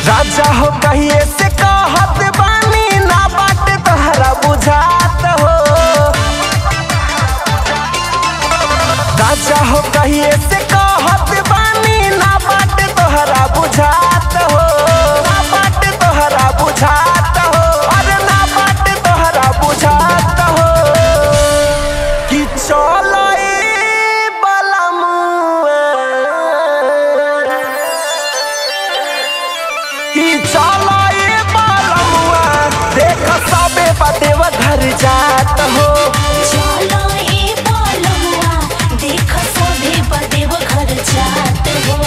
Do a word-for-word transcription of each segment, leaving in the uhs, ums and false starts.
राजा हो कहिए से कहत बानी ना बाट तोहरा बुझात हो। राजा हो कहिए से कहत बानी ना बाट तोहरा बुझात हो। ना बाट तोहरा बुझात हो, अरे ना बाट तोहरा बुझात हो। कि चलो चलो ये बालमुआ देख सबे बदेव घर जात हो। चलो ये बालमुआ देख सबे बदेव घर जात हो।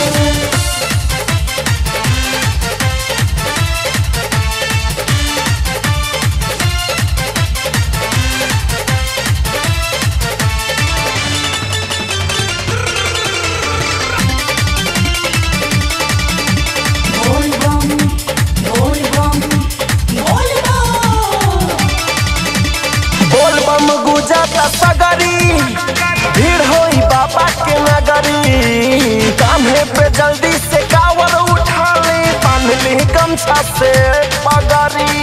सगरी भीड़ होई बाबा के नगरी। कान्हे पे जल्दी से कावर उठा ले, बांध ले गमछा से पगड़ी।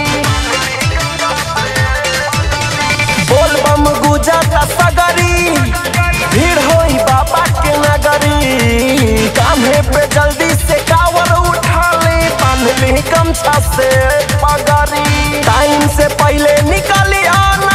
बोल बम गुजर सगरी भीड़ होई बाबा के नगरी। कान्हे पे जल्दी से कावर उठा ले, बांध ले गमछा से पगड़ी। टाइम से पहले निकली आना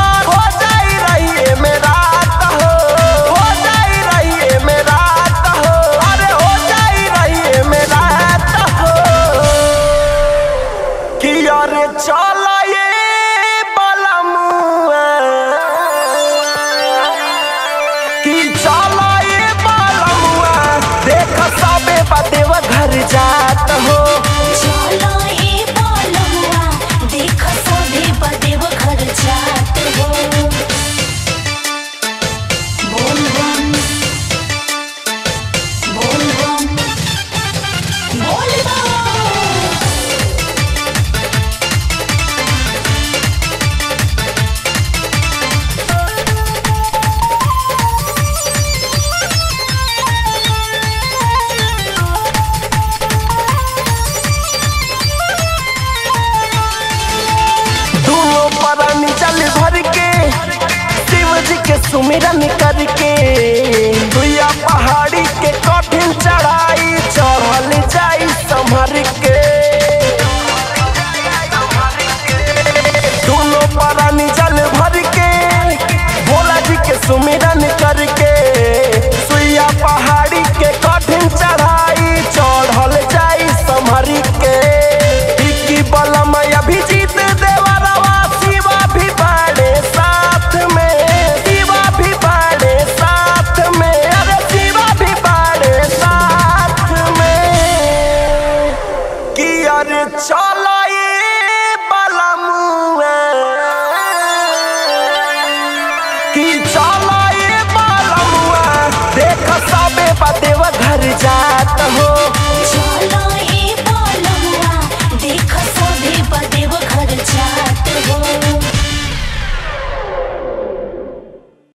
चलो ये बालमुआ कि चलो ये बालमुआ देख सबे बदेव घर जात हो। चलो ये बालमुआ देख सबे बदेव घर जात हो। बोल बम बोल बम बोल बम। सुमिरन करके दुया पहाड़ी के कठिन चढ़ाई चढ़ल जाई संभर के। दोनों प्राणी जल भर के भोला जी के सुमिरन करके सुइया पहाड़ी के कठिन चढ़ाई चढ़ल जाई संभर के। इक्की बलम अभिजीत देवरवा शिवा भी बाड़े साथ में। चलो ये बालमुआ कि चलो ये बालमुआ देख सबे बदेव घर जा।